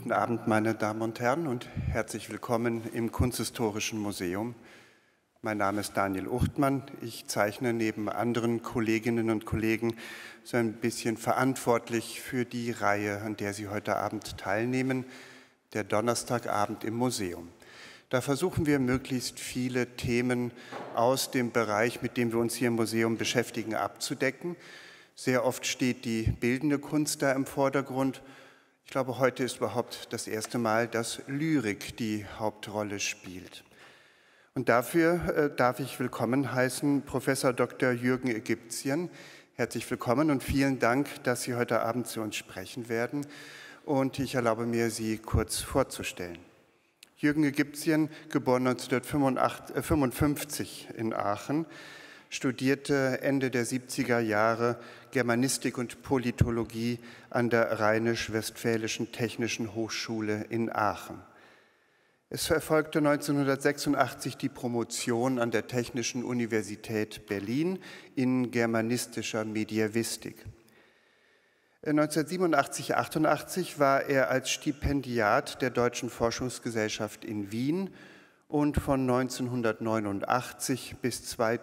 Guten Abend, meine Damen und Herren, und herzlich willkommen im Kunsthistorischen Museum. Mein Name ist Daniel Uchtmann. Ich zeichne neben anderen Kolleginnen und Kollegen so ein bisschen verantwortlich für die Reihe, an der Sie heute Abend teilnehmen, der Donnerstagabend im Museum. Da versuchen wir, möglichst viele Themen aus dem Bereich, mit dem wir uns hier im Museum beschäftigen, abzudecken. Sehr oft steht die bildende Kunst da im Vordergrund. Ich glaube, heute ist überhaupt das erste Mal, dass Lyrik die Hauptrolle spielt. Und dafür darf ich willkommen heißen Professor Dr. Jürgen Egyptien. Herzlich willkommen und vielen Dank, dass Sie heute Abend zu uns sprechen werden. Und ich erlaube mir, Sie kurz vorzustellen. Jürgen Egyptien, geboren 1955 in Aachen, studierte Ende der 70er Jahre Germanistik und Politologie an der Rheinisch-Westfälischen Technischen Hochschule in Aachen. Es erfolgte 1986 die Promotion an der Technischen Universität Berlin in germanistischer Mediävistik. 1987/88 war er als Stipendiat der Deutschen Forschungsgesellschaft in Wien und von 1989 bis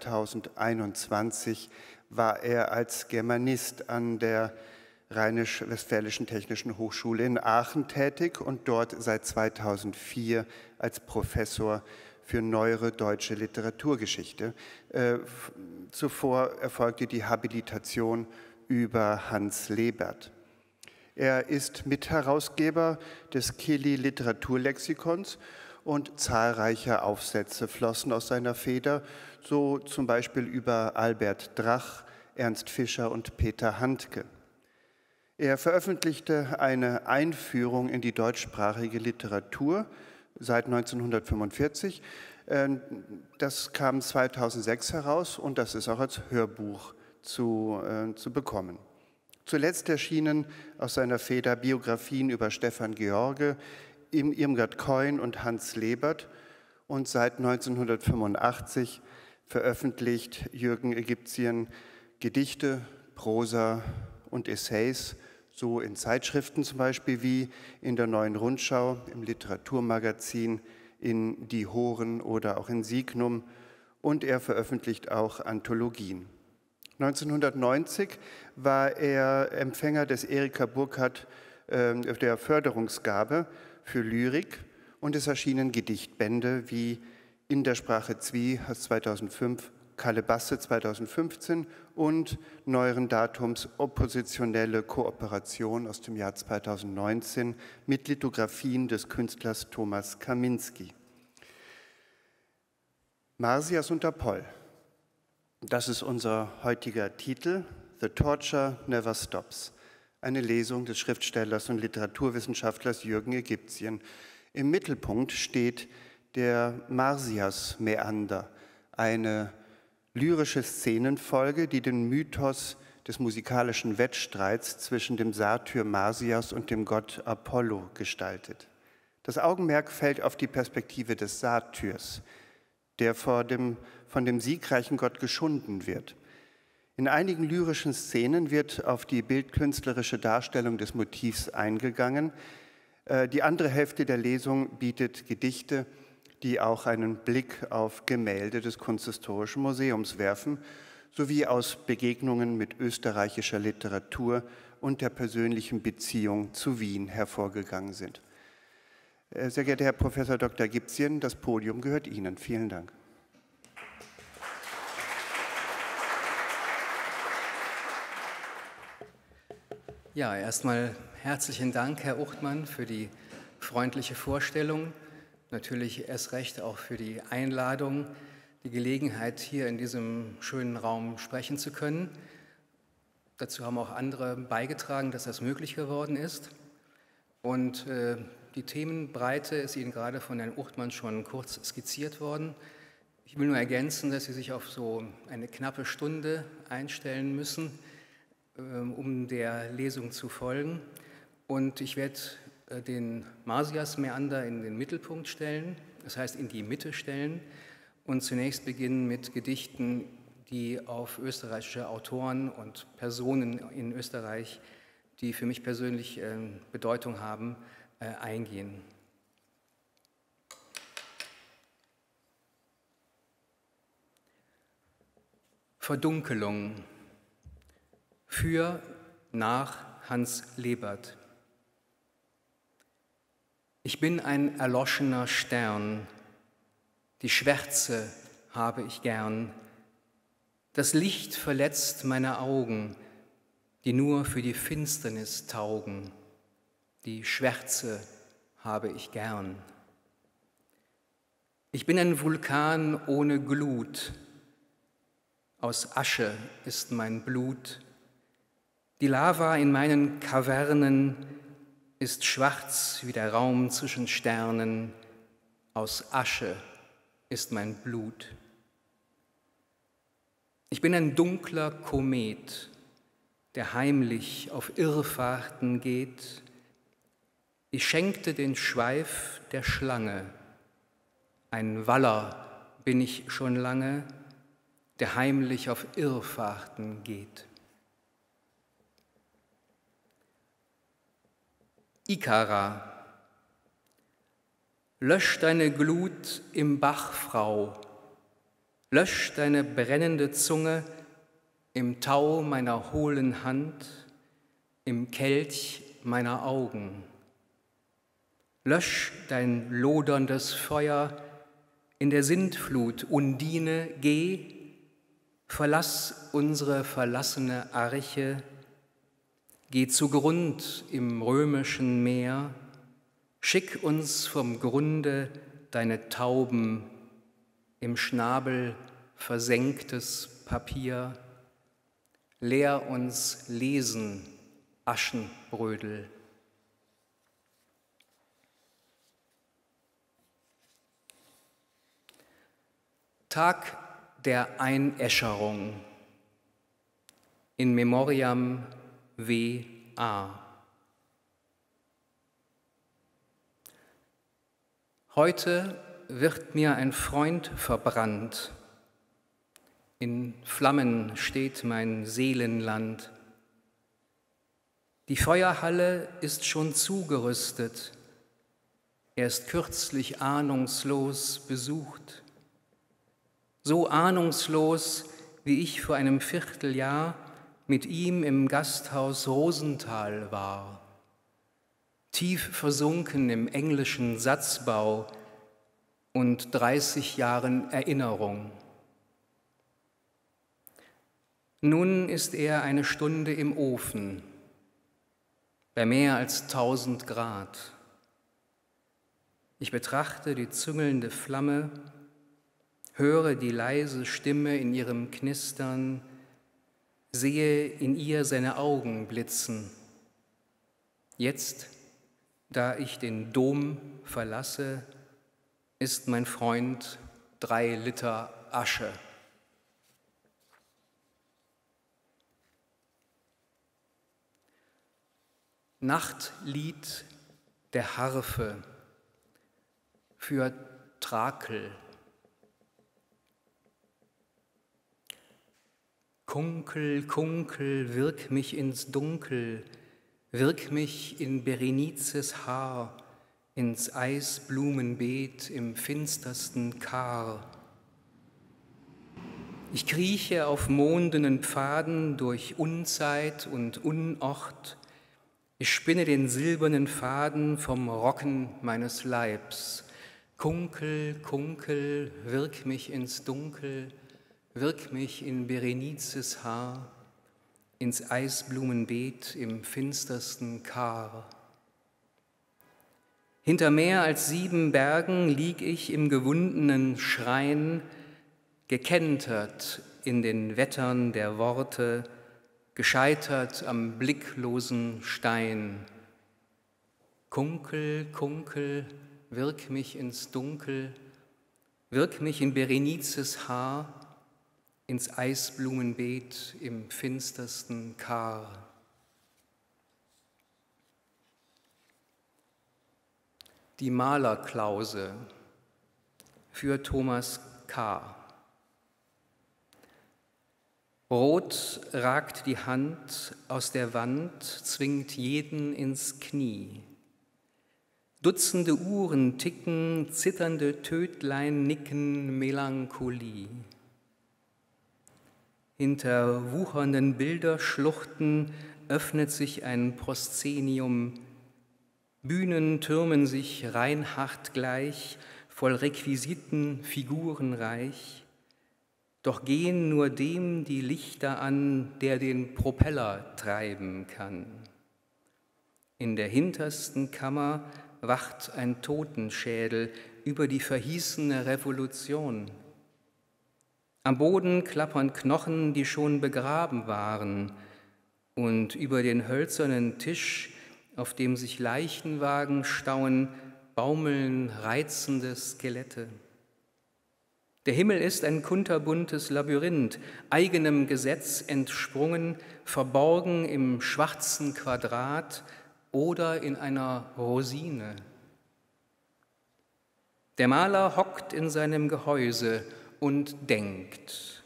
2021 war er als Germanist an der Rheinisch-Westfälischen Technischen Hochschule in Aachen tätig und dort seit 2004 als Professor für neuere deutsche Literaturgeschichte. Zuvor erfolgte die Habilitation über Hans Lebert. Er ist Mitherausgeber des Killy Literaturlexikons und zahlreiche Aufsätze flossen aus seiner Feder, so zum Beispiel über Albert Drach, Ernst Fischer und Peter Handke. Er veröffentlichte eine Einführung in die deutschsprachige Literatur seit 1945. Das kam 2006 heraus und das ist auch als Hörbuch zu bekommen. Zuletzt erschienen aus seiner Feder Biografien über Stefan George, Irmgard Keun und Hans Lebert und seit 1985 veröffentlicht Jürgen Egyptien Gedichte, Prosa und Essays, so in Zeitschriften zum Beispiel wie in der Neuen Rundschau, im Literaturmagazin, in Die Horen oder auch in Signum, und er veröffentlicht auch Anthologien. 1990 war er Empfänger des Erika Burkhardt der Förderungsgabe für Lyrik und es erschienen Gedichtbände wie In der Sprache Zwie aus 2005, Kalebasse 2015 und neueren Datums Oppositionelle Kooperation aus dem Jahr 2019 mit Lithografien des Künstlers Thomas Kaminski. Marsyas und Apoll. Das ist unser heutiger Titel, The Torture Never Stops, eine Lesung des Schriftstellers und Literaturwissenschaftlers Jürgen Egyptien. Im Mittelpunkt steht der Marsyas-Mäander, eine lyrische Szenenfolge, die den Mythos des musikalischen Wettstreits zwischen dem Satyr Marsyas und dem Gott Apollo gestaltet. Das Augenmerk fällt auf die Perspektive des Satyrs, der von dem siegreichen Gott geschunden wird. In einigen lyrischen Szenen wird auf die bildkünstlerische Darstellung des Motivs eingegangen. Die andere Hälfte der Lesung bietet Gedichte, die auch einen Blick auf Gemälde des Kunsthistorischen Museums werfen, sowie aus Begegnungen mit österreichischer Literatur und der persönlichen Beziehung zu Wien hervorgegangen sind. Sehr geehrter Herr Professor Dr. Egyptien, das Podium gehört Ihnen. Vielen Dank. Ja, erstmal herzlichen Dank, Herr Uchtmann, für die freundliche Vorstellung. Natürlich erst recht auch für die Einladung, die Gelegenheit, hier in diesem schönen Raum sprechen zu können. Dazu haben auch andere beigetragen, dass das möglich geworden ist. Und die Themenbreite ist Ihnen gerade von Herrn Uchtmann schon kurz skizziert worden. Ich will nur ergänzen, dass Sie sich auf so eine knappe Stunde einstellen müssen, um der Lesung zu folgen. Und ich werde den Marsyas-Mäander in den Mittelpunkt stellen, das heißt in die Mitte stellen und zunächst beginnen mit Gedichten, die auf österreichische Autoren und Personen in Österreich, die für mich persönlich Bedeutung haben, eingehen. Verdunkelung für nach Hans Lebert. Ich bin ein erloschener Stern, die Schwärze habe ich gern. Das Licht verletzt meine Augen, die nur für die Finsternis taugen. Die Schwärze habe ich gern. Ich bin ein Vulkan ohne Glut, aus Asche ist mein Blut. Die Lava in meinen Kavernen ist schwarz wie der Raum zwischen Sternen. Aus Asche ist mein Blut. Ich bin ein dunkler Komet, der heimlich auf Irrfahrten geht. Ich schenkte den Schweif der Schlange. Ein Waller bin ich schon lange, der heimlich auf Irrfahrten geht. Ikara, lösch deine Glut im Bach, Frau, lösch deine brennende Zunge im Tau meiner hohlen Hand, im Kelch meiner Augen. Lösch dein loderndes Feuer in der Sintflut, Undine, geh, verlass unsere verlassene Arche, geh zugrund im römischen Meer, schick uns vom Grunde deine Tauben, im Schnabel versenktes Papier, lehr uns lesen, Aschenbrödel. Tag der Einäscherung in Memoriam W.A. Heute wird mir ein Freund verbrannt, in Flammen steht mein Seelenland. Die Feuerhalle ist schon zugerüstet, erst kürzlich ahnungslos besucht. So ahnungslos, wie ich vor einem Vierteljahr mit ihm im Gasthaus Rosenthal war, tief versunken im englischen Satzbau und 30 Jahren Erinnerung. Nun ist er eine Stunde im Ofen, bei mehr als 1000 Grad. Ich betrachte die züngelnde Flamme, höre die leise Stimme in ihrem Knistern, sehe in ihr seine Augen blitzen. Jetzt, da ich den Dom verlasse, ist mein Freund 3 Liter Asche. Nachtlied der Harfe für Trakel. Kunkel, Kunkel, wirk mich ins Dunkel, wirk mich in Berenizes Haar, ins Eisblumenbeet im finstersten Kar. Ich krieche auf mondenen Pfaden durch Unzeit und Unort, ich spinne den silbernen Faden vom Rocken meines Leibs. Kunkel, Kunkel, wirk mich ins Dunkel, wirk mich in Berenizes Haar, ins Eisblumenbeet im finstersten Kar. Hinter mehr als 7 Bergen lieg ich im gewundenen Schrein, gekentert in den Wettern der Worte, gescheitert am blicklosen Stein. Kunkel, Kunkel, wirk mich ins Dunkel, wirk mich in Berenizes Haar, ins Eisblumenbeet im finstersten Kar. Die Malerklause für Thomas K. Rot ragt die Hand aus der Wand, zwingt jeden ins Knie. Dutzende Uhren ticken, zitternde Tödlein nicken, Melancholie. Hinter wuchernden Bilderschluchten öffnet sich ein Proszenium. Bühnen türmen sich Reinhard gleich, voll Requisiten, figurenreich. Doch gehen nur dem die Lichter an, der den Propeller treiben kann. In der hintersten Kammer wacht ein Totenschädel über die verhießene Revolution. Am Boden klappern Knochen, die schon begraben waren, und über den hölzernen Tisch, auf dem sich Leichenwagen stauen, baumeln reizende Skelette. Der Himmel ist ein kunterbuntes Labyrinth, eigenem Gesetz entsprungen, verborgen im schwarzen Quadrat oder in einer Rosine. Der Maler hockt in seinem Gehäuse und denkt.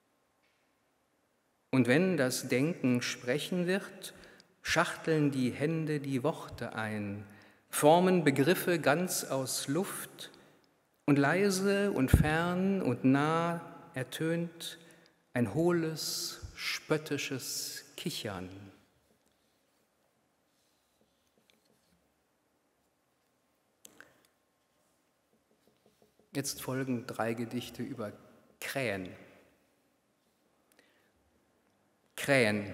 Und wenn das Denken sprechen wird, schachteln die Hände die Worte ein, formen Begriffe ganz aus Luft, und leise und fern und nah ertönt ein hohles, spöttisches Kichern. Jetzt folgen 3 Gedichte über Krähen. Krähen.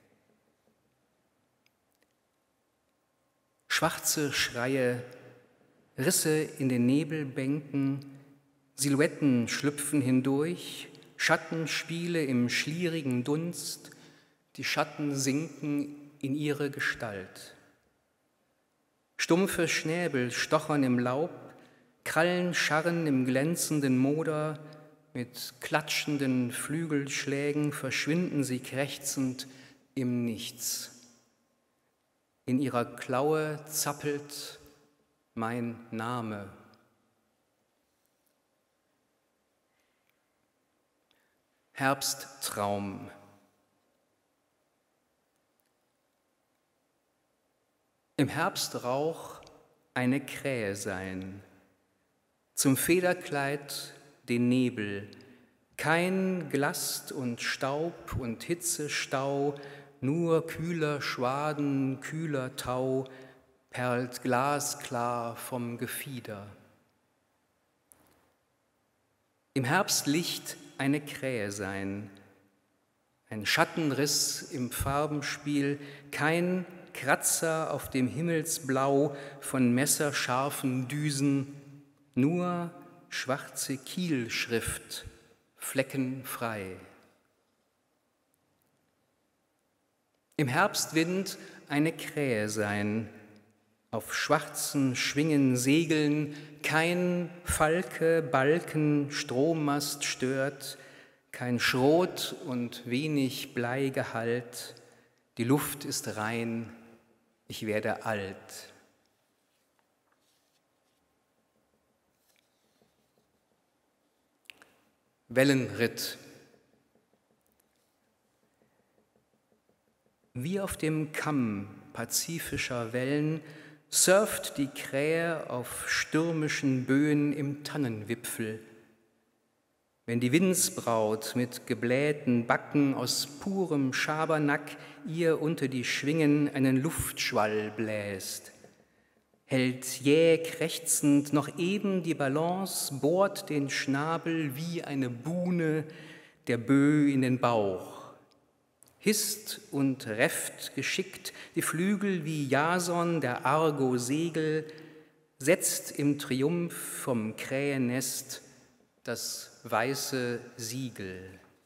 Schwarze Schreie, Risse in den Nebelbänken, Silhouetten schlüpfen hindurch, Schattenspiele im schlierigen Dunst, die Schatten sinken in ihre Gestalt. Stumpfe Schnäbel stochern im Laub, Krallen scharren im glänzenden Moder, mit klatschenden Flügelschlägen verschwinden sie krächzend im Nichts. In ihrer Klaue zappelt mein Name. Herbsttraum. Im Herbstrauch eine Krähe sein, zum Federkleid den Nebel, kein Glast und Staub und Hitzestau, nur kühler Schwaden, kühler Tau, perlt glasklar vom Gefieder. Im Herbstlicht eine Krähe sein, ein Schattenriss im Farbenspiel, kein Kratzer auf dem Himmelsblau von messerscharfen Düsen, nur schwarze Kielschrift, fleckenfrei. Im Herbstwind eine Krähe sein, auf schwarzen Schwingen segeln, kein Falke, Balken, Strommast stört, kein Schrot und wenig Bleigehalt, die Luft ist rein, ich werde alt. Wellenritt. Wie auf dem Kamm pazifischer Wellen surft die Krähe auf stürmischen Böen im Tannenwipfel. Wenn die Windsbraut mit geblähten Backen aus purem Schabernack ihr unter die Schwingen einen Luftschwall bläst, hält jäh krächzend noch eben die Balance, bohrt den Schnabel wie eine Buhne der Bö in den Bauch, hisst und refft geschickt die Flügel wie Jason der Argo-Segel, setzt im Triumph vom Krähennest das weiße Siegel.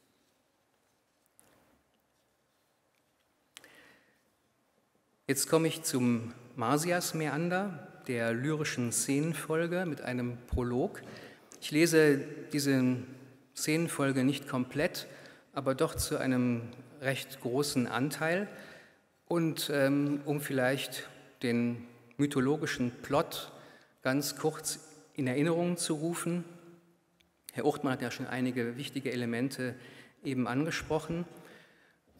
Jetzt komme ich zum Marsyas-Mäander, der lyrischen Szenenfolge mit einem Prolog. Ich lese diese Szenenfolge nicht komplett, aber doch zu einem recht großen Anteil. Und um vielleicht den mythologischen Plot ganz kurz in Erinnerung zu rufen, Herr Uchtmann hat ja schon einige wichtige Elemente eben angesprochen.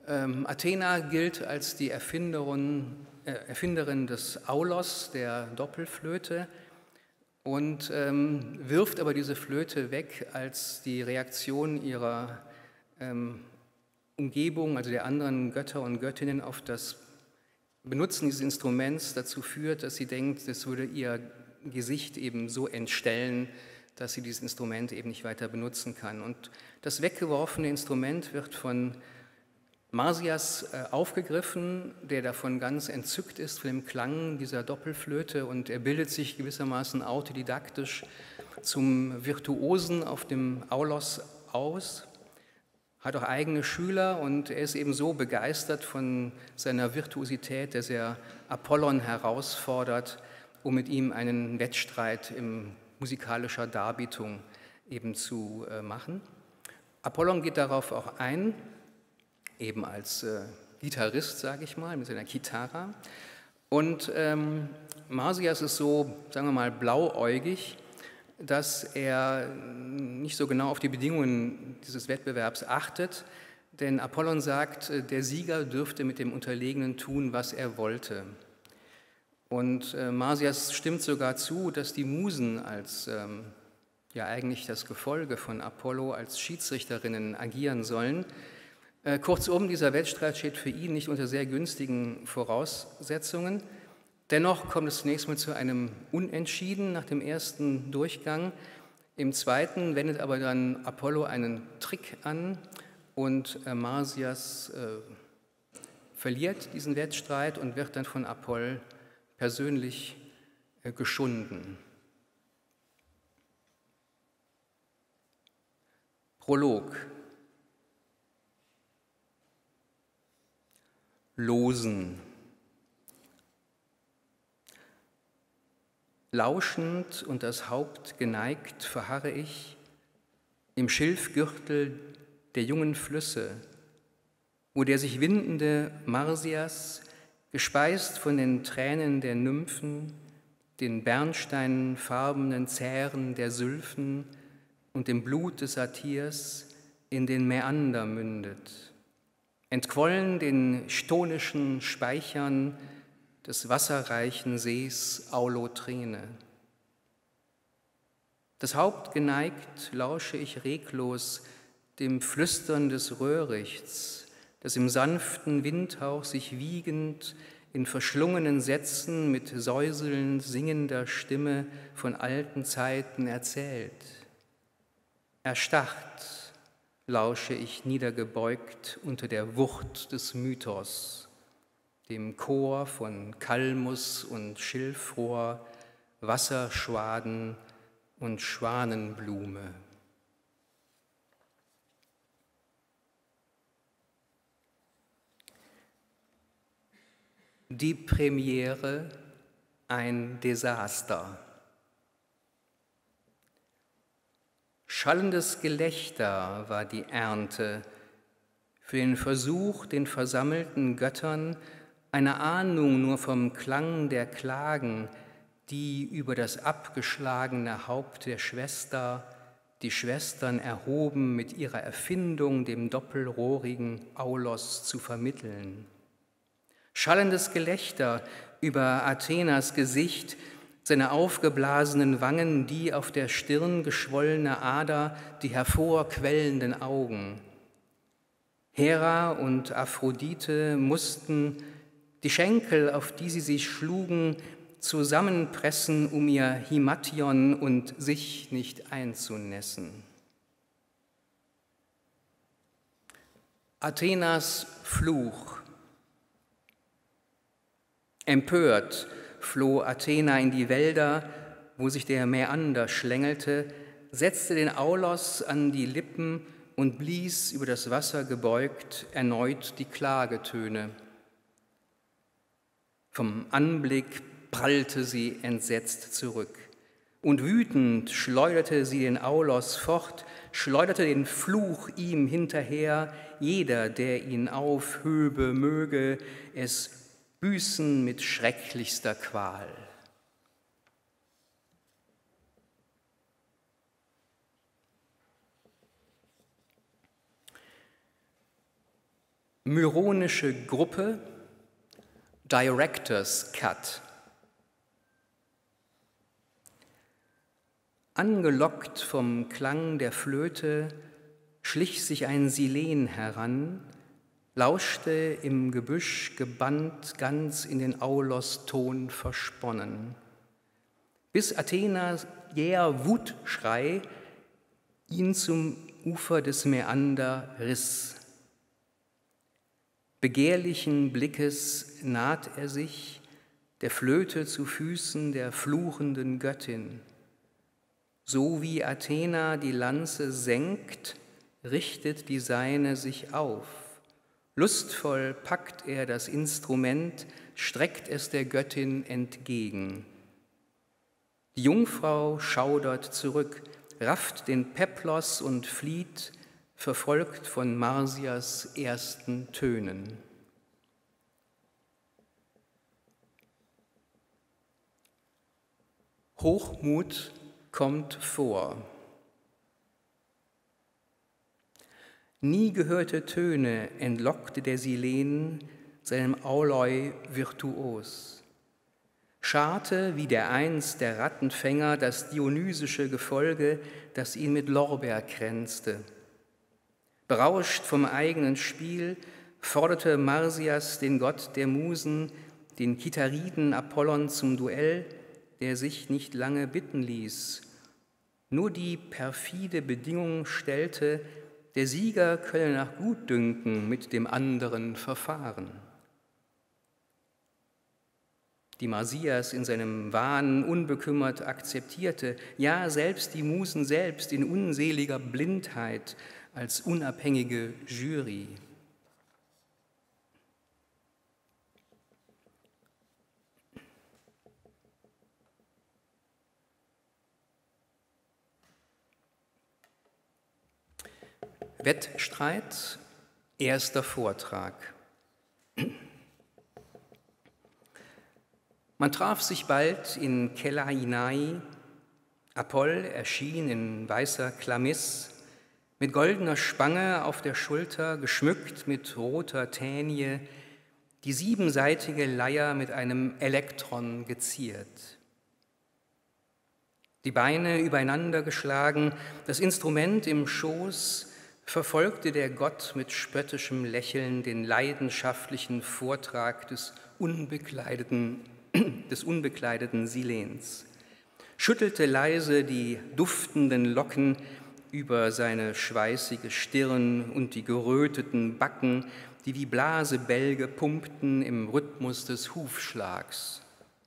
Athena gilt als die Erfinderin des Aulos, der Doppelflöte, und wirft aber diese Flöte weg, als die Reaktion ihrer Umgebung, also der anderen Götter und Göttinnen, auf das Benutzen dieses Instruments dazu führt, dass sie denkt, das würde ihr Gesicht eben so entstellen, dass sie dieses Instrument eben nicht weiter benutzen kann. Und das weggeworfene Instrument wird von Marsyas aufgegriffen, der davon ganz entzückt ist, von dem Klang dieser Doppelflöte, und er bildet sich gewissermaßen autodidaktisch zum Virtuosen auf dem Aulos aus, hat auch eigene Schüler und er ist eben so begeistert von seiner Virtuosität, dass er Apollon herausfordert, um mit ihm einen Wettstreit in musikalischer Darbietung eben zu machen. Apollon geht darauf auch ein, eben als Gitarrist, sage ich mal, mit seiner Gitarre. Und Marsyas ist so, sagen wir mal, blauäugig, dass er nicht so genau auf die Bedingungen dieses Wettbewerbs achtet, denn Apollon sagt, der Sieger dürfte mit dem Unterlegenen tun, was er wollte. Und Marsyas stimmt sogar zu, dass die Musen als ja eigentlich das Gefolge von Apollo als Schiedsrichterinnen agieren sollen. Kurzum, dieser Wettstreit steht für ihn nicht unter sehr günstigen Voraussetzungen. Dennoch kommt es zunächst mal zu einem Unentschieden nach dem ersten Durchgang. Im zweiten wendet aber dann Apollo einen Trick an und Marsyas verliert diesen Wettstreit und wird dann von Apoll persönlich geschunden. Prolog. Losen. Lauschend und das Haupt geneigt verharre ich im Schilfgürtel der jungen Flüsse, wo der sich windende Marsyas, gespeist von den Tränen der Nymphen, den bernsteinfarbenen Zähren der Sylphen und dem Blut des Sathirs in den Mäander mündet, entquollen den stonischen Speichern des wasserreichen Sees Aulotrene. Das Haupt geneigt lausche ich reglos dem Flüstern des Röhrichts, das im sanften Windhauch sich wiegend in verschlungenen Sätzen mit säuselnd singender Stimme von alten Zeiten erzählt. Erstarrt lausche ich niedergebeugt unter der Wucht des Mythos, dem Chor von Kalmus und Schilfrohr, Wasserschwaden und Schwanenblume. Die Premiere, ein Desaster. Schallendes Gelächter war die Ernte für den Versuch, den versammelten Göttern eine Ahnung nur vom Klang der Klagen, die über das abgeschlagene Haupt der Schwester die Schwestern erhoben, mit ihrer Erfindung dem doppelrohrigen Aulos zu vermitteln. Schallendes Gelächter über Athenas Gesicht, seine aufgeblasenen Wangen, die auf der Stirn geschwollene Ader, die hervorquellenden Augen. Hera und Aphrodite mussten die Schenkel, auf die sie sich schlugen, zusammenpressen, um ihr Himation und sich nicht einzunässen. Athenas Fluch. Empört floh Athena in die Wälder, wo sich der Mäander schlängelte, setzte den Aulos an die Lippen und blies über das Wasser gebeugt erneut die Klagetöne. Vom Anblick prallte sie entsetzt zurück und wütend schleuderte sie den Aulos fort, schleuderte den Fluch ihm hinterher, jeder, der ihn aufhöbe, möge es büßen mit schrecklichster Qual. Myronische Gruppe, Director's Cut. Angelockt vom Klang der Flöte schlich sich ein Silen heran, lauschte im Gebüsch gebannt, ganz in den Auloston versponnen, bis Athenas jäher Wutschrei ihn zum Ufer des Mäander riss. Begehrlichen Blickes naht er sich, der Flöte zu Füßen der fluchenden Göttin. So wie Athena die Lanze senkt, richtet die Seine sich auf. Lustvoll packt er das Instrument, streckt es der Göttin entgegen. Die Jungfrau schaudert zurück, rafft den Peplos und flieht, verfolgt von Marsias ersten Tönen. Hochmut kommt vor. Nie gehörte Töne entlockte der Silen seinem Auloi virtuos. Scharte wie dereinst der Rattenfänger das dionysische Gefolge, das ihn mit Lorbeer kränzte. Berauscht vom eigenen Spiel forderte Marsias den Gott der Musen, den Kithariden Apollon zum Duell, der sich nicht lange bitten ließ. Nur die perfide Bedingung stellte, der Sieger könne nach Gutdünken mit dem anderen verfahren. Die Marsias in seinem Wahn unbekümmert akzeptierte, ja, selbst die Musen selbst in unseliger Blindheit als unabhängige Jury. Wettstreit, erster Vortrag. Man traf sich bald in Kelainai. Apoll erschien in weißer Chlamys, mit goldener Spange auf der Schulter, geschmückt mit roter Tänie, die siebenseitige Leier mit einem Elektron geziert. Die Beine übereinander geschlagen, das Instrument im Schoß, verfolgte der Gott mit spöttischem Lächeln den leidenschaftlichen Vortrag des unbekleideten Silens, schüttelte leise die duftenden Locken über seine schweißige Stirn und die geröteten Backen, die wie Blasebälge pumpten im Rhythmus des Hufschlags.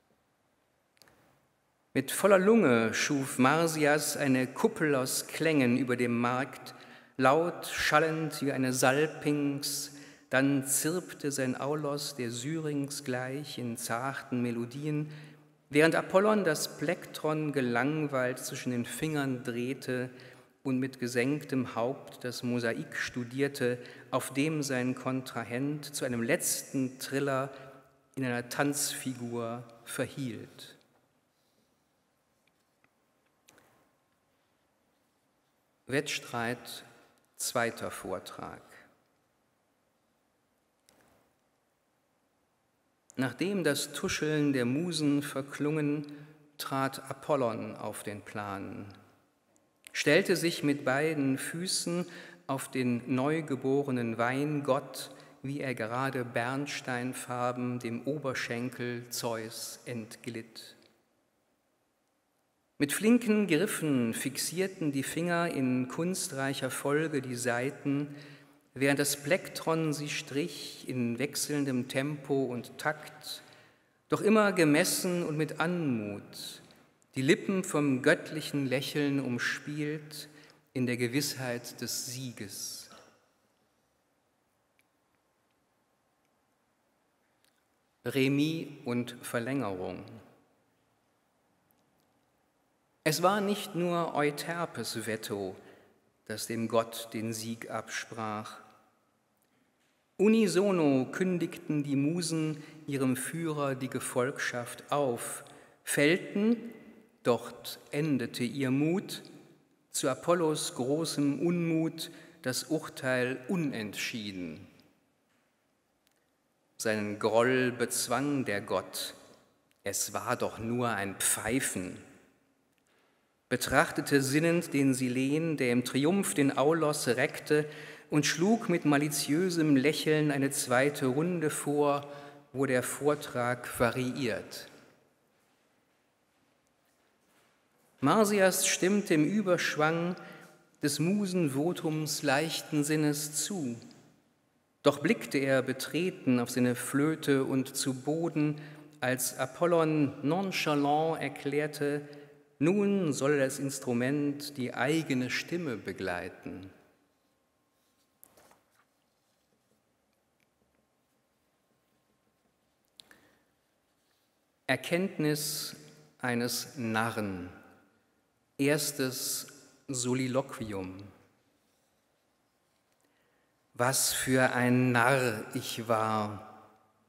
Mit voller Lunge schuf Marsias eine Kuppel aus Klängen über dem Markt, laut schallend wie eine Salpinx, dann zirpte sein Aulos der Syrinx gleich in zarten Melodien, während Apollon das Plektron gelangweilt zwischen den Fingern drehte und mit gesenktem Haupt das Mosaik studierte, auf dem sein Kontrahent zu einem letzten Triller in einer Tanzfigur verhielt. Wettstreit, zweiter Vortrag. Nachdem das Tuscheln der Musen verklungen, trat Apollon auf den Plan, stellte sich mit beiden Füßen auf den neugeborenen Weingott, wie er gerade bernsteinfarben dem Oberschenkel Zeus entglitt. Mit flinken Griffen fixierten die Finger in kunstreicher Folge die Saiten, während das Plektron sie strich in wechselndem Tempo und Takt, doch immer gemessen und mit Anmut, die Lippen vom göttlichen Lächeln umspielt, in der Gewissheit des Sieges. Remis und Verlängerung. Es war nicht nur Euterpes Veto, das dem Gott den Sieg absprach. Unisono kündigten die Musen ihrem Führer die Gefolgschaft auf, fällten, dort endete ihr Mut, zu Apollos großem Unmut das Urteil unentschieden. seinen Groll bezwang der Gott. Es war doch nur ein Pfeifen. Betrachtete sinnend den Silen, der im Triumph den Aulos reckte, und schlug mit maliziösem Lächeln eine zweite Runde vor, wo der Vortrag variiert. Marsyas stimmte im Überschwang des Musenvotums leichten Sinnes zu. Doch blickte er betreten auf seine Flöte und zu Boden, als Apollon nonchalant erklärte, nun solle das Instrument die eigene Stimme begleiten. Erkenntnis eines Narren. Erstes Soliloquium. Was für ein Narr ich war!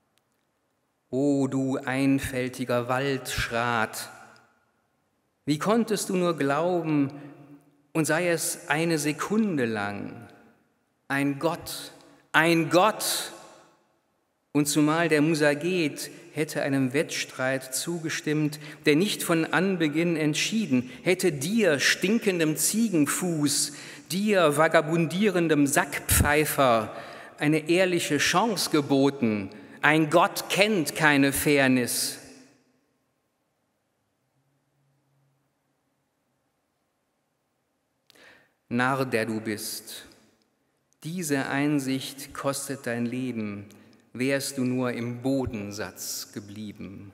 O du einfältiger Waldschrat! Wie konntest du nur glauben, und sei es eine Sekunde lang, ein Gott, und zumal der Musaget hätte einem Wettstreit zugestimmt, der nicht von Anbeginn entschieden, hätte dir, stinkendem Ziegenfuß, dir, vagabundierendem Sackpfeifer, eine ehrliche Chance geboten. Ein Gott kennt keine Fairness. Narr, der du bist, diese Einsicht kostet dein Leben, wärst du nur im Bodensatz geblieben.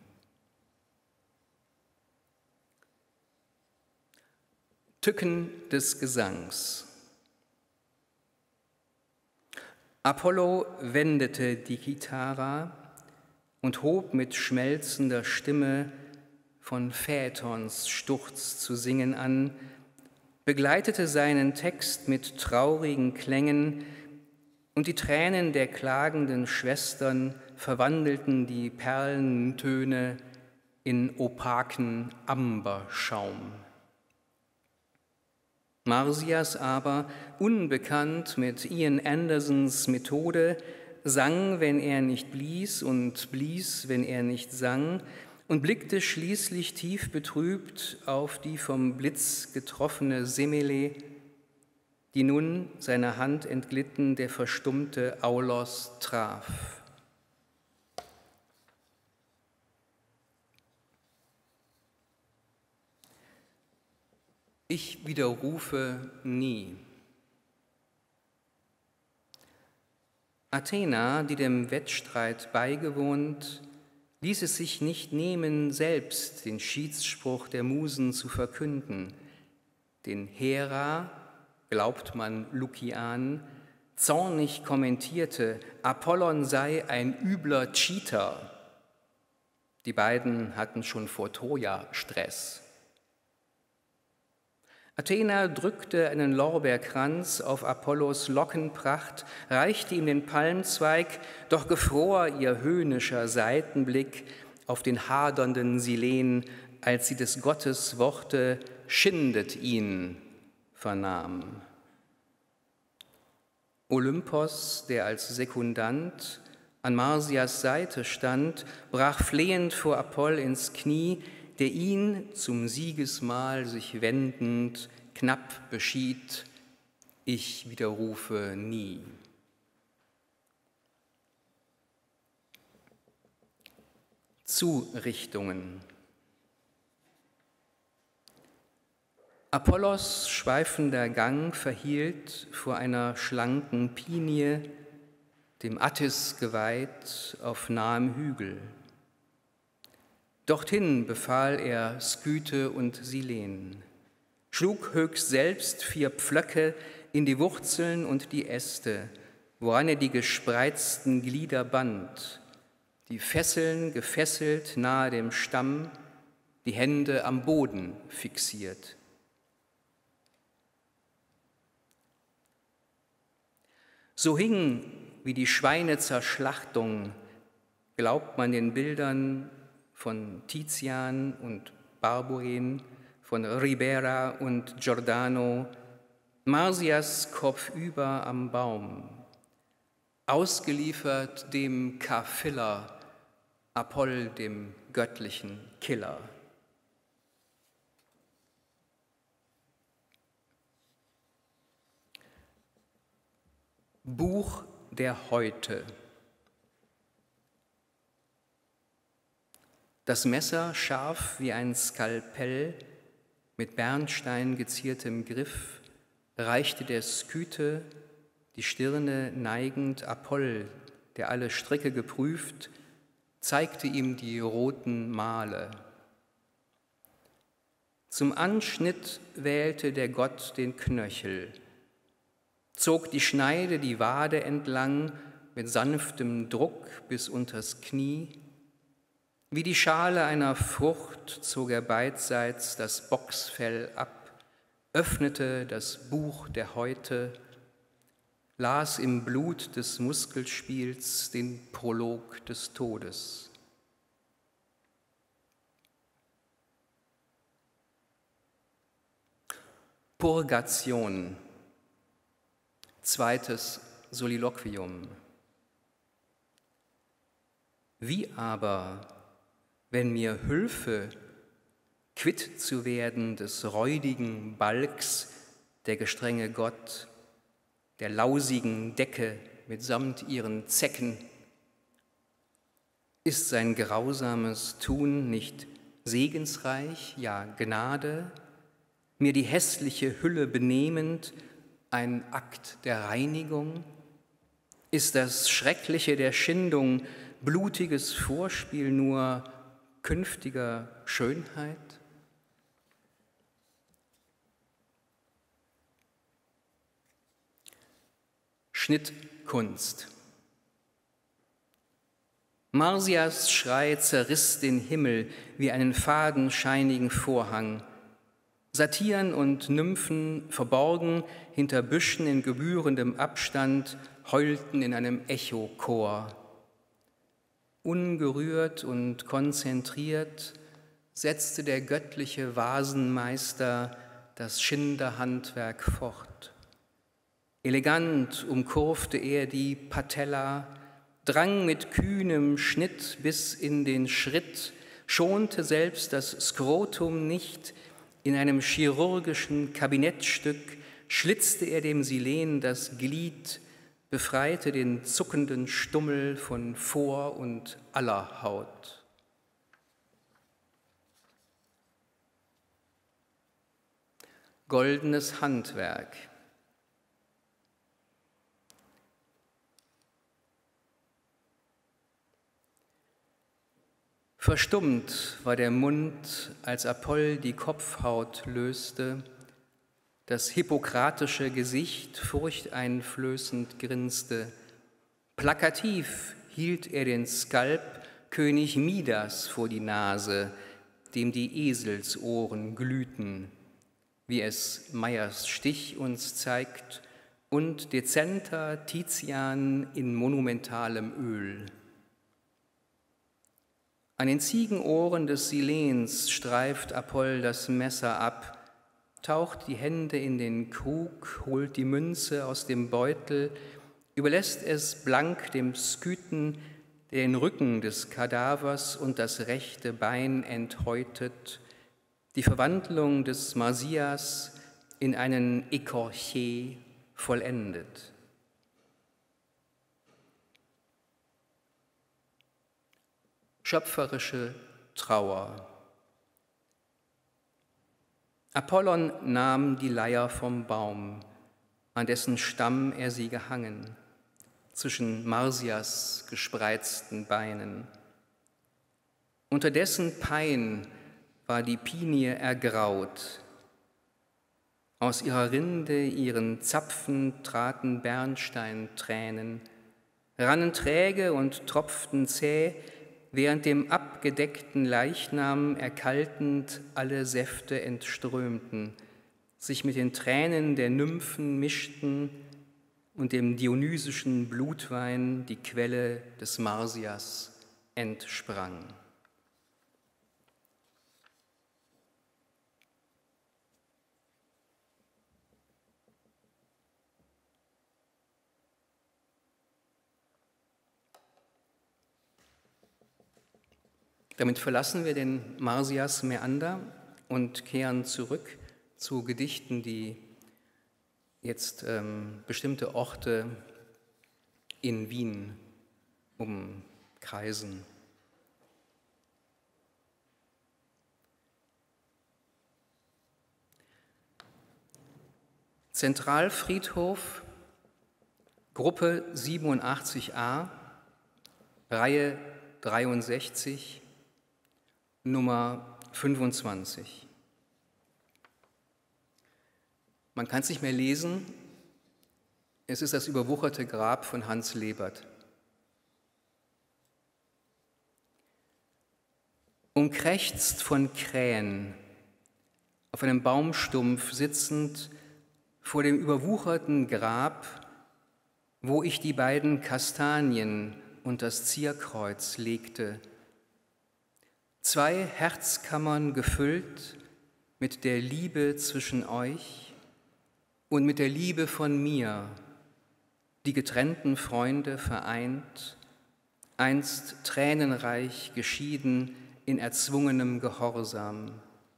Tücken des Gesangs. Apollo wendete die Kithara und hob mit schmelzender Stimme von Phaetons Sturz zu singen an, begleitete seinen Text mit traurigen Klängen, und die Tränen der klagenden Schwestern verwandelten die Perlentöne in opaken Amberschaum. Marsyas aber, unbekannt mit Ian Andersons Methode, sang, wenn er nicht blies, und blies, wenn er nicht sang, und blickte schließlich tief betrübt auf die vom Blitz getroffene Semele, die nun seiner Hand entglitten der verstummte Aulos traf. Ich widerrufe nie. Athena, die dem Wettstreit beigewohnt, ließ es sich nicht nehmen, selbst den Schiedsspruch der Musen zu verkünden, den Hera, glaubt man Lukian, zornig kommentierte, Apollon sei ein übler Cheater. Die beiden hatten schon vor Troja Stress. Athena drückte einen Lorbeerkranz auf Apollos Lockenpracht, reichte ihm den Palmzweig, doch gefror ihr höhnischer Seitenblick auf den hadernden Silen, als sie des Gottes Worte schindet ihn vernahm. Olympos, der als Sekundant an Marsyas Seite stand, brach flehend vor Apoll ins Knie, der ihn zum Siegesmahl sich wendend knapp beschied, ich widerrufe nie. Zurichtungen. Apollos schweifender Gang verhielt vor einer schlanken Pinie, dem Attis geweiht, auf nahem Hügel. Dorthin befahl er Skythe und Silen, schlug höchst selbst 4 Pflöcke in die Wurzeln und die Äste, woran er die gespreizten Glieder band, die Fesseln gefesselt nahe dem Stamm, die Hände am Boden fixiert. So hing wie die Schweinezerschlachtung, glaubt man den Bildern von Tizian und Barburin, von Ribera und Giordano, Marsyas kopfüber am Baum. ausgeliefert dem Ka-Filler, Apoll, dem göttlichen Killer. Buch der Häute. Das Messer scharf wie ein Skalpell, mit Bernstein geziertem Griff, reichte der Skythe, die Stirne neigend, Apoll, der alle Stricke geprüft, zeigte ihm die roten Male. Zum Anschnitt wählte der Gott den Knöchel, zog die Schneide die Wade entlang mit sanftem Druck bis unters Knie. Wie die Schale einer Frucht zog er beidseits das Bocksfell ab, öffnete das Buch der Häute, las im Blut des Muskelspiels den Prolog des Todes. Purgation. Zweites Soliloquium. Wie aber, wenn mir hülfe, quitt zu werden des räudigen Balgs, der gestrenge Gott, der lausigen Decke mitsamt ihren Zecken, ist sein grausames Tun nicht segensreich, ja Gnade, mir die hässliche Hülle benehmend, ein Akt der Reinigung? Ist das Schreckliche der Schindung blutiges Vorspiel nur künftiger Schönheit? Schnittkunst. Marsyas Schrei zerriss den Himmel wie einen fadenscheinigen Vorhang. Satiren und Nymphen, verborgen hinter Büschen in gebührendem Abstand, heulten in einem Echochor. Ungerührt und konzentriert setzte der göttliche Vasenmeister das Schinderhandwerk fort. Elegant umkurvte er die Patella, drang mit kühnem Schnitt bis in den Schritt, schonte selbst das Skrotum nicht. In einem chirurgischen Kabinettstück schlitzte er dem Silen das Glied, befreite den zuckenden Stummel von Vor- und Allerhaut. Goldenes Handwerk. Verstummt war der Mund, als Apoll die Kopfhaut löste, das hippokratische Gesicht furchteinflößend grinste. Plakativ hielt er den Skalp König Midas vor die Nase, dem die Eselsohren glühten, wie es Meyers Stich uns zeigt, und dezenter Tizian in monumentalem Öl. An den Ziegenohren des Silens streift Apoll das Messer ab, taucht die Hände in den Krug, holt die Münze aus dem Beutel, überlässt es blank dem Skythen, der den Rücken des Kadavers und das rechte Bein enthäutet, die Verwandlung des Marsyas in einen Ekorché vollendet. Schöpferische Trauer. Apollon nahm die Leier vom Baum, an dessen Stamm er sie gehangen, zwischen Marsyas gespreizten Beinen. Unter dessen Pein war die Pinie ergraut. Aus ihrer Rinde, ihren Zapfen traten Bernsteintränen, rannen träge und tropften zäh, während dem abgedeckten Leichnam erkaltend alle Säfte entströmten, sich mit den Tränen der Nymphen mischten und dem dionysischen Blutwein die Quelle des Marsyas entsprang. Damit verlassen wir den Marsyas-Mäander und kehren zurück zu Gedichten, die jetzt bestimmte Orte in Wien umkreisen. Zentralfriedhof, Gruppe 87a, Reihe 63, Nummer 25. Man kann es nicht mehr lesen, es ist das überwucherte Grab von Hans Lebert. Umkrächzt von Krähen, auf einem Baumstumpf sitzend, vor dem überwucherten Grab, wo ich die beiden Kastanien und das Zierkreuz legte. 2 Herzkammern gefüllt mit der Liebe zwischen euch und mit der Liebe von mir, die getrennten Freunde vereint, einst tränenreich geschieden in erzwungenem Gehorsam.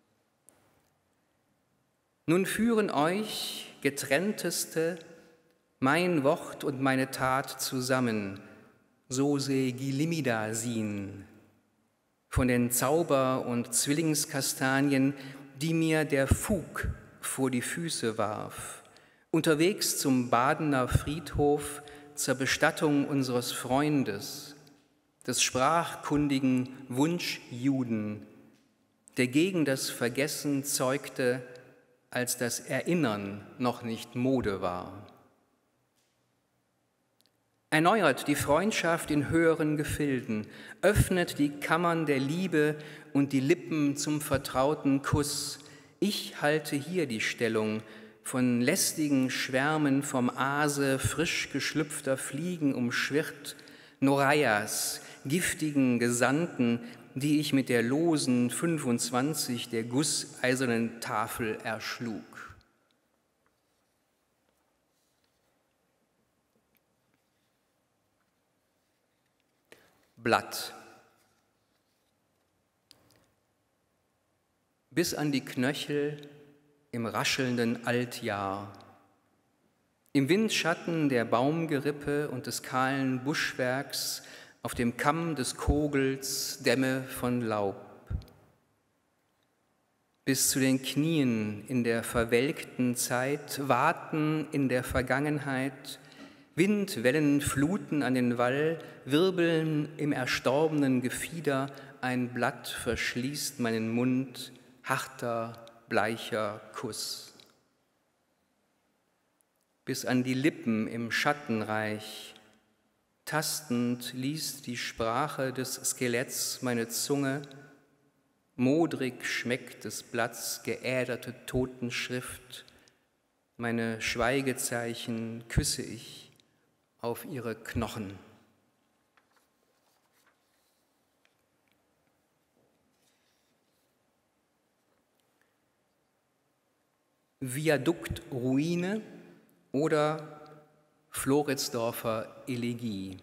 Nun führen euch, Getrennteste, mein Wort und meine Tat zusammen, so se Gilimida sin, von den Zauber- und Zwillingskastanien, die mir der Fug vor die Füße warf, unterwegs zum Badener Friedhof zur Bestattung unseres Freundes, des sprachkundigen Wunschjuden, der gegen das Vergessen zeugte, als das Erinnern noch nicht Mode war. Erneuert die Freundschaft in höheren Gefilden, öffnet die Kammern der Liebe und die Lippen zum vertrauten Kuss. Ich halte hier die Stellung, von lästigen Schwärmen vom Aase frisch geschlüpfter Fliegen umschwirrt, Noraias, giftigen Gesandten, die ich mit der losen 25 der gusseisernen Tafel erschlug. Blatt. Bis an die Knöchel im raschelnden Altjahr, im Windschatten der Baumgerippe und des kahlen Buschwerks, auf dem Kamm des Kogels Dämme von Laub. Bis zu den Knien in der verwelkten Zeit, Waten in der Vergangenheit, Windwellen fluten an den Wall, wirbeln im erstorbenen Gefieder, ein Blatt verschließt meinen Mund, harter, bleicher Kuss. Bis an die Lippen im Schattenreich, tastend liest die Sprache des Skeletts meine Zunge, modrig schmeckt des Blatts geäderte Totenschrift, meine Schweigezeichen küsse ich auf ihre Knochen. Viaduktruine oder Floridsdorfer Elegie.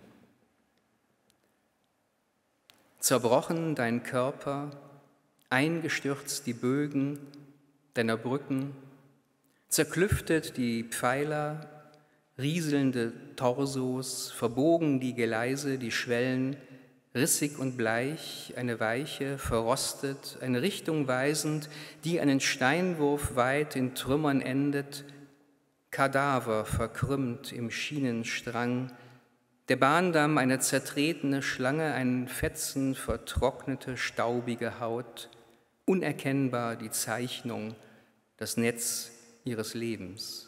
Zerbrochen dein Körper, eingestürzt die Bögen deiner Brücken, zerklüftet die Pfeiler, rieselnde Torsos, verbogen die Geleise, die Schwellen, rissig und bleich, eine Weiche, verrostet, eine Richtung weisend, die einen Steinwurf weit in Trümmern endet, Kadaver verkrümmt im Schienenstrang, der Bahndamm eine zertretene Schlange, ein Fetzen vertrocknete, staubige Haut, unerkennbar die Zeichnung, das Netz ihres Lebens.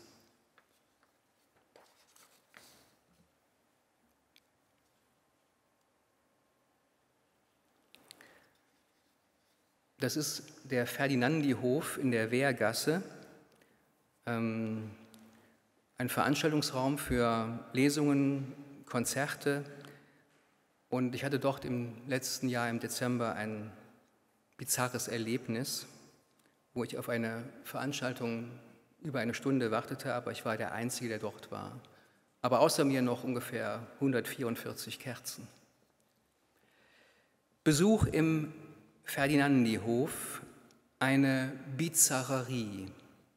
Das ist der Ferdinandi-Hof in der Wehrgasse, ein Veranstaltungsraum für Lesungen, Konzerte. Und ich hatte dort im letzten Jahr im Dezember ein bizarres Erlebnis, wo ich auf eine Veranstaltung über eine Stunde wartete, aber ich war der Einzige, der dort war. Aber außer mir noch ungefähr 144 Kerzen. Besuch im Ferdinandihof, eine Bizarrerie.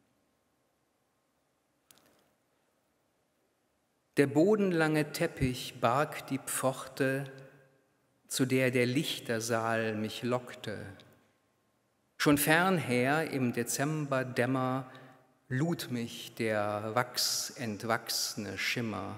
Der bodenlange Teppich barg die Pforte, zu der der Lichtersaal mich lockte. Schon fernher im Dezemberdämmer lud mich der wachsentwachsene Schimmer.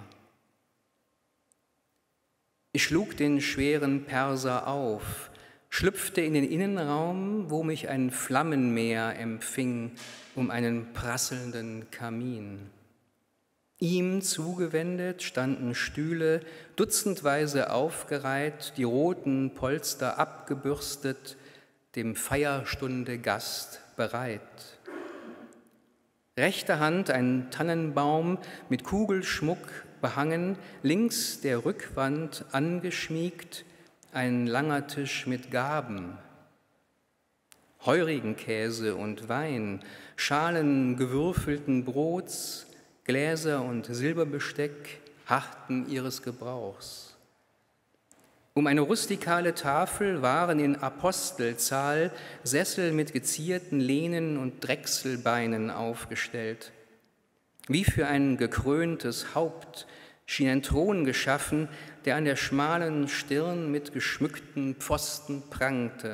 Ich schlug den schweren Perser auf, schlüpfte in den Innenraum, wo mich ein Flammenmeer empfing um einen prasselnden Kamin. Ihm zugewendet standen Stühle, dutzendweise aufgereiht, die roten Polster abgebürstet, dem Feierstunde Gast bereit. Rechter Hand ein Tannenbaum mit Kugelschmuck behangen, links der Rückwand angeschmiegt, ein langer Tisch mit Gaben. Heurigenkäse und Wein, Schalen gewürfelten Brots, Gläser und Silberbesteck harrten ihres Gebrauchs. Um eine rustikale Tafel waren in Apostelzahl Sessel mit gezierten Lehnen und Drechselbeinen aufgestellt. Wie für ein gekröntes Haupt schien ein Thron geschaffen, der an der schmalen Stirn mit geschmückten Pfosten prangte.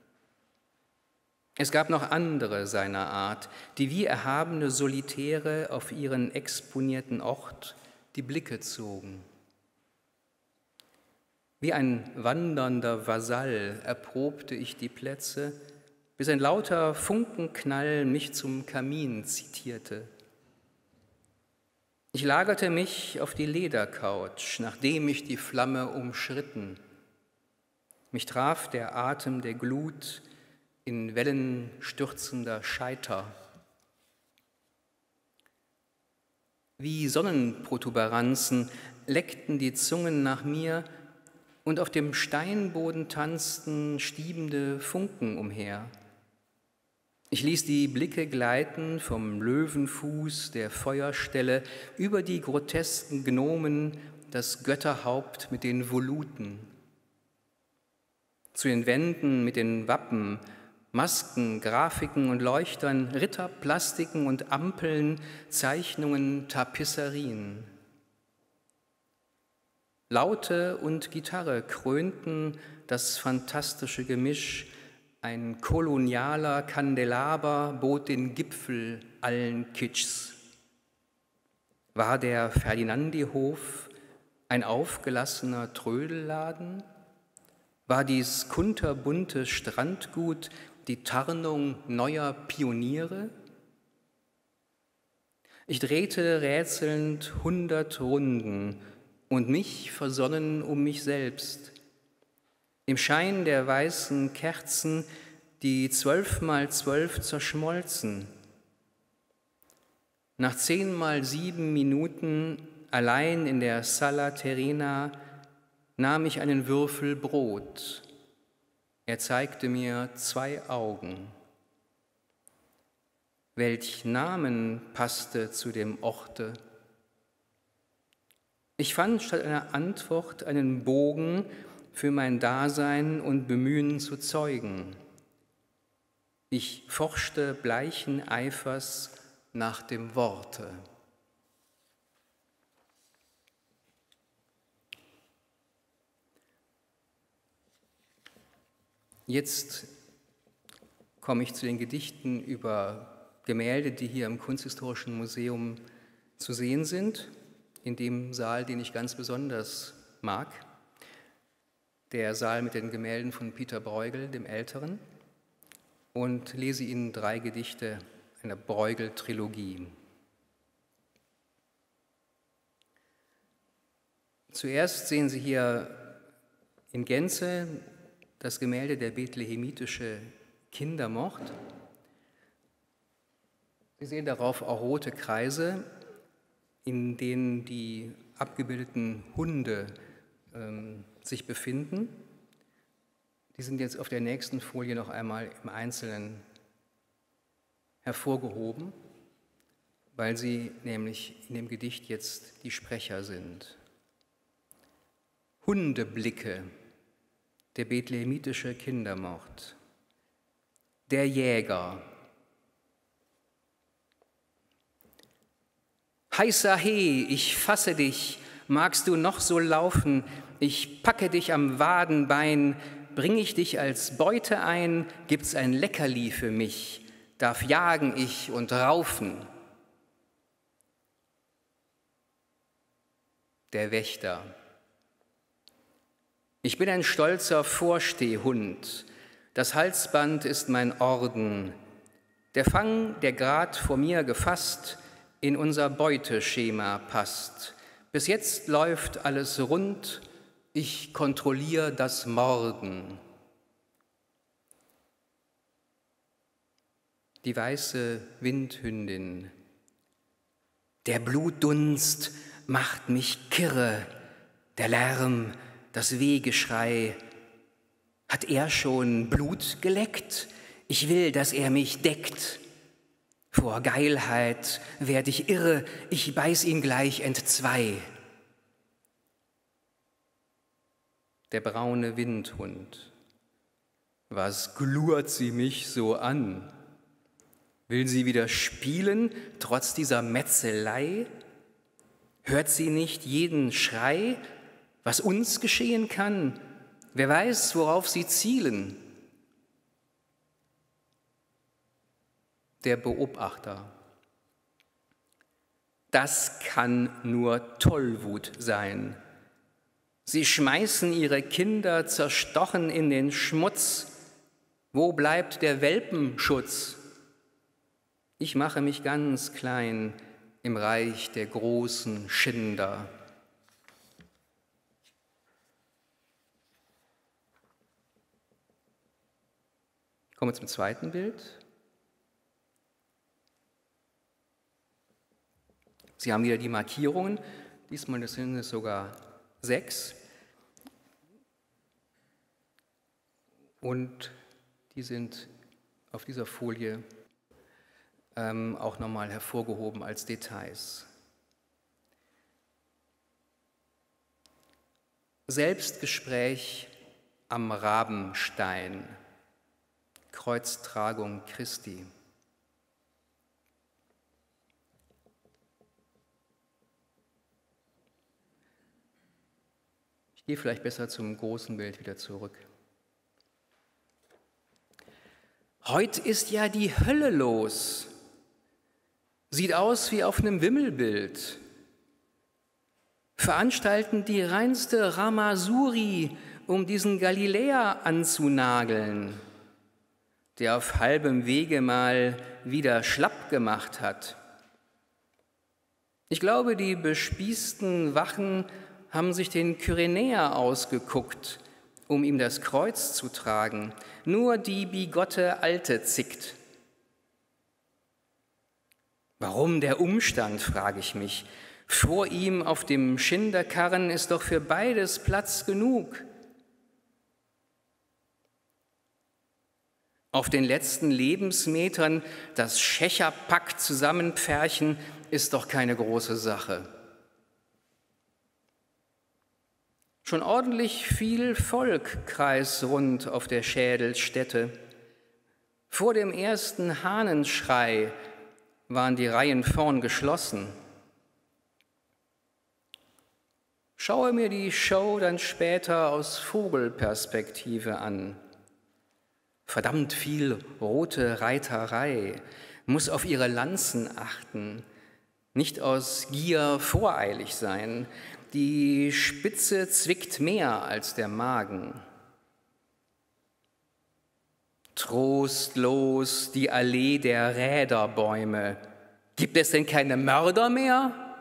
Es gab noch andere seiner Art, die wie erhabene Solitäre auf ihren exponierten Ort die Blicke zogen. Wie ein wandernder Vasall erprobte ich die Plätze, bis ein lauter Funkenknall mich zum Kamin zitierte. Ich lagerte mich auf die Ledercouch, nachdem ich die Flamme umschritten. Mich traf der Atem der Glut in Wellen stürzender Scheiter. Wie Sonnenprotuberanzen leckten die Zungen nach mir, und auf dem Steinboden tanzten stiebende Funken umher. Ich ließ die Blicke gleiten vom Löwenfuß der Feuerstelle über die grotesken Gnomen, das Götterhaupt mit den Voluten. Zu den Wänden mit den Wappen, Masken, Grafiken und Leuchtern, Ritterplastiken und Ampeln, Zeichnungen, Tapisserien. Laute und Gitarre krönten das fantastische Gemisch, ein kolonialer Kandelaber bot den Gipfel allen Kitschs. War der Ferdinandihof ein aufgelassener Trödelladen? War dies kunterbunte Strandgut die Tarnung neuer Pioniere? Ich drehte rätselnd 100 Runden und mich versonnen um mich selbst. Im Schein der weißen Kerzen, die 12x12 zerschmolzen. Nach 10x7 Minuten allein in der Sala Terrena nahm ich einen Würfel Brot. Er zeigte mir 2 Augen. Welch Namen passte zu dem Orte? Ich fand statt einer Antwort einen Bogen für mein Dasein und Bemühen zu zeugen. Ich forschte bleichen Eifers nach dem Worte. Jetzt komme ich zu den Gedichten über Gemälde, die hier im Kunsthistorischen Museum zu sehen sind, in dem Saal, den ich ganz besonders mag, der Saal mit den Gemälden von Peter Bruegel, dem Älteren, und lese Ihnen 3 Gedichte einer Bruegel-Trilogie. Zuerst sehen Sie hier in Gänze das Gemälde Der bethlehemitische Kindermord. Sie sehen darauf auch rote Kreise, in denen die abgebildeten Hunde sich befinden. Die sind jetzt auf der nächsten Folie noch einmal im Einzelnen hervorgehoben, weil sie nämlich in dem Gedicht jetzt die Sprecher sind. Hundeblicke. der bethlehemitische Kindermord, der Jäger. Heißer He, ich fasse dich, magst du noch so laufen, ich packe dich am Wadenbein, bring ich dich als Beute ein, gibt's ein Leckerli für mich, darf jagen ich und raufen. Der Wächter. Ich bin ein stolzer Vorstehhund, das Halsband ist mein Orden, der Fang, der grad vor mir gefasst, in unser Beuteschema passt. Bis jetzt läuft alles rund, ich kontrolliere das Morden. Die weiße Windhündin. Der Blutdunst macht mich kirre, der Lärm, das Wehgeschrei. Hat er schon Blut geleckt? Ich will, dass er mich deckt. Vor Geilheit werd ich irre, ich beiß ihn gleich entzwei. Der braune Windhund. Was glurt sie mich so an? Will sie wieder spielen, trotz dieser Metzelei? Hört sie nicht jeden Schrei, was uns geschehen kann? Wer weiß, worauf sie zielen? Der Beobachter. Das kann nur Tollwut sein. Sie schmeißen ihre Kinder zerstochen in den Schmutz. Wo bleibt der Welpenschutz? Ich mache mich ganz klein im Reich der großen Schinder. Ich komme zum zweiten Bild. Sie haben wieder die Markierungen, diesmal sind es sogar 6. Und die sind auf dieser Folie auch nochmal hervorgehoben als Details. Selbstgespräch am Rabenstein, Kreuztragung Christi. Ich gehe vielleicht besser zum großen Bild wieder zurück. Heute ist ja die Hölle los. Sieht aus wie auf einem Wimmelbild. Veranstalten die reinste Ramasuri, um diesen Galiläer anzunageln, der auf halbem Wege mal wieder schlapp gemacht hat. Ich glaube, die bespießten Wachen haben sich den Kyrenäer ausgeguckt, um ihm das Kreuz zu tragen. Nur die bigotte Alte zickt. Warum der Umstand, frage ich mich. Vor ihm auf dem Schinderkarren ist doch für beides Platz genug. Auf den letzten Lebensmetern das Schächerpack zusammenpferchen ist doch keine große Sache. Schon ordentlich viel Volk kreisrund auf der Schädelstätte. Vor dem ersten Hahnenschrei waren die Reihen vorn geschlossen. Schaue mir die Show dann später aus Vogelperspektive an. Verdammt viel rote Reiterei, muss auf ihre Lanzen achten, nicht aus Gier voreilig sein. Die Spitze zwickt mehr als der Magen. Trostlos die Allee der Räderbäume. Gibt es denn keine Mörder mehr?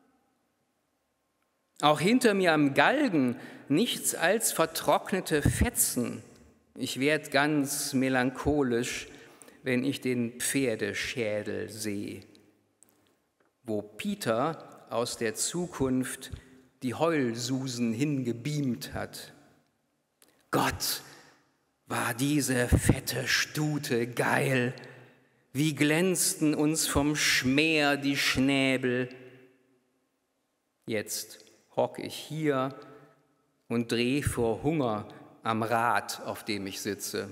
Auch hinter mir am Galgen nichts als vertrocknete Fetzen. Ich werd ganz melancholisch, wenn ich den Pferdeschädel sehe, wo Peter aus der Zukunft die Heulsusen hingebeamt hat. Gott, war diese fette Stute geil, wie glänzten uns vom Schmäher die Schnäbel. Jetzt hock ich hier und dreh vor Hunger am Rad, auf dem ich sitze.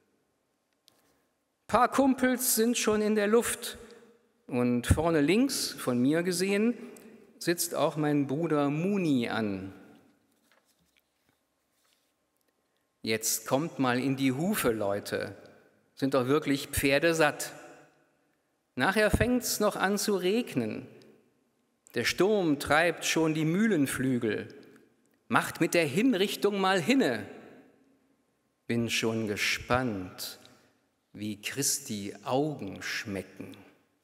Paar Kumpels sind schon in der Luft und vorne links, von mir gesehen, sitzt auch mein Bruder Muni an. Jetzt kommt mal in die Hufe, Leute, sind doch wirklich Pferde satt. Nachher fängt's noch an zu regnen. Der Sturm treibt schon die Mühlenflügel. Macht mit der Hinrichtung mal hinne. Bin schon gespannt, wie Christi Augen schmecken.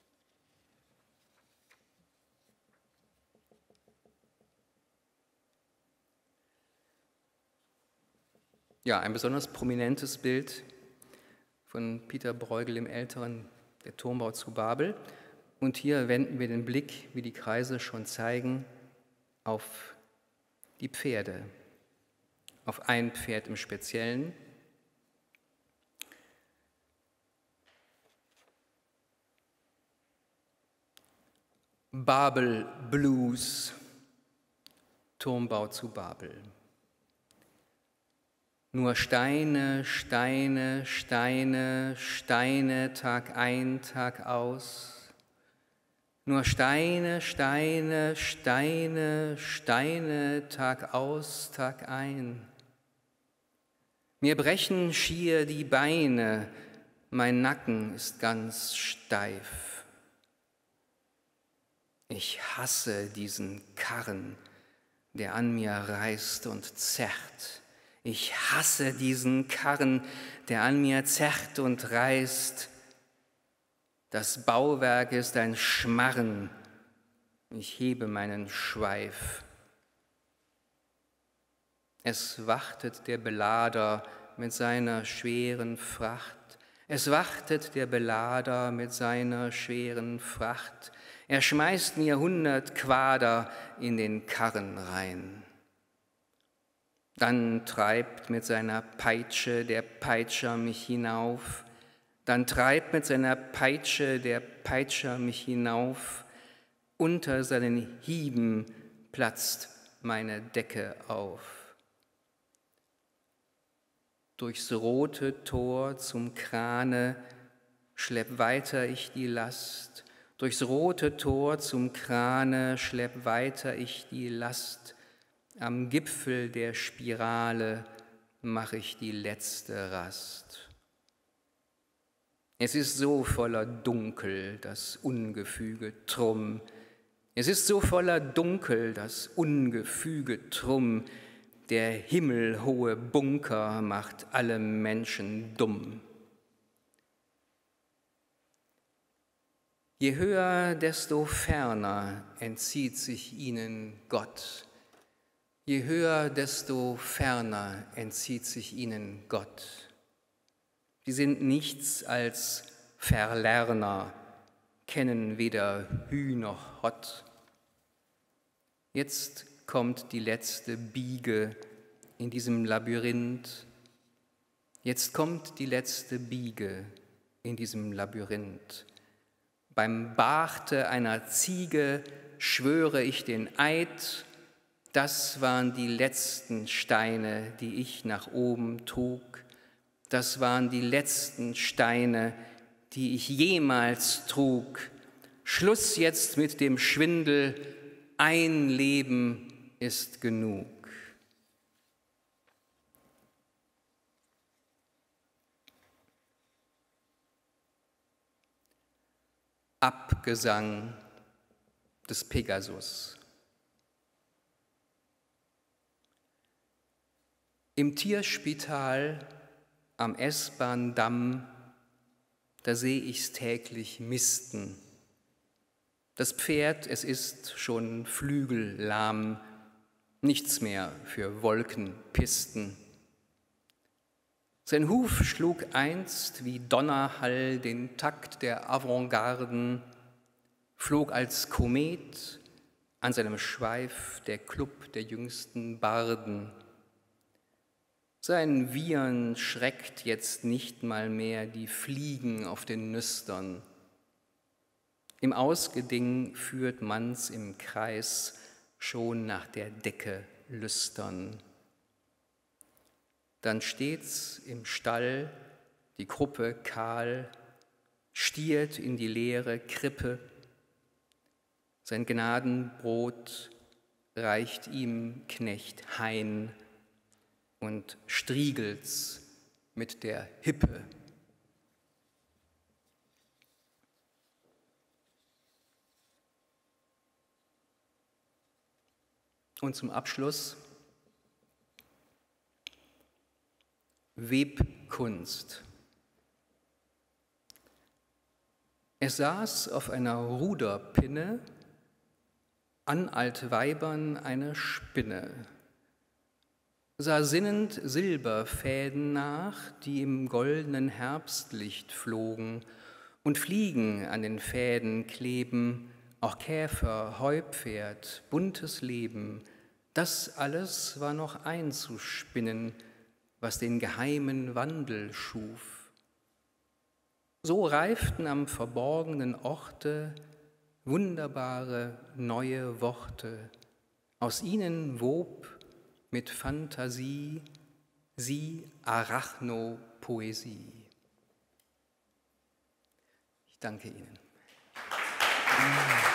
Ja, ein besonders prominentes Bild von Peter Bruegel dem Älteren, der Turmbau zu Babel. Und hier wenden wir den Blick, wie die Kreise schon zeigen, auf die Pferde, auf ein Pferd im Speziellen. Babel Blues, Turmbau zu Babel. Nur Steine, Steine, Steine, Steine, Tag ein, Tag aus. Nur Steine, Steine, Steine, Steine, Tag aus, Tag ein. Mir brechen schier die Beine, mein Nacken ist ganz steif. Ich hasse diesen Karren, der an mir reißt und zerrt. Ich hasse diesen Karren, der an mir zerrt und reißt. Das Bauwerk ist ein Schmarren, ich hebe meinen Schweif. Es wartet der Belader mit seiner schweren Fracht. Es wartet der Belader mit seiner schweren Fracht. Er schmeißt mir 100 Quader in den Karren rein. Dann treibt mit seiner Peitsche der Peitscher mich hinauf. Dann treibt mit seiner Peitsche der Peitscher mich hinauf. Unter seinen Hieben platzt meine Decke auf. Durchs rote Tor zum Krane schlepp weiter ich die Last. Durchs rote Tor zum Krane schlepp weiter ich die Last. Am Gipfel der Spirale mach ich die letzte Rast. Es ist so voller Dunkel, das Ungefüge Trumm. Es ist so voller Dunkel, das Ungefüge Trumm. Der himmelhohe Bunker macht alle Menschen dumm. Je höher, desto ferner entzieht sich ihnen Gott. Je höher, desto ferner entzieht sich ihnen Gott. Sie sind nichts als Verlerner, kennen weder Hü noch Hott. Jetzt kommt die letzte Biege in diesem Labyrinth. Jetzt kommt die letzte Biege in diesem Labyrinth. Beim Barte einer Ziege schwöre ich den Eid, das waren die letzten Steine, die ich nach oben trug. Das waren die letzten Steine, die ich jemals trug. Schluss jetzt mit dem Schwindel, ein Leben ist genug. Abgesang des Pegasus. Im Tierspital am S-Bahn-Damm, da seh ich's täglich misten. Das Pferd, es ist schon flügellahm, nichts mehr für Wolkenpisten. Sein Huf schlug einst wie Donnerhall den Takt der Avantgarden, flog als Komet an seinem Schweif der Club der jüngsten Barden. Sein Wiehern schreckt jetzt nicht mal mehr die Fliegen auf den Nüstern. Im Ausgeding führt man's im Kreis schon nach der Decke lüstern. Dann steht's im Stall die Kruppe kahl, stiert in die leere Krippe. Sein Gnadenbrot reicht ihm Knecht Hein und striegelt's mit der Hippe. Und zum Abschluss Webkunst. Es saß auf einer Ruderpinne an Altweibern eine Spinne, sah sinnend Silberfäden nach, die im goldenen Herbstlicht flogen, und Fliegen an den Fäden kleben, auch Käfer, Heupferd, buntes Leben, das alles war noch einzuspinnen, was den geheimen Wandel schuf. So reiften am verborgenen Orte wunderbare neue Worte. Aus ihnen wob mit Fantasie sie Arachnopoesie. Ich danke Ihnen.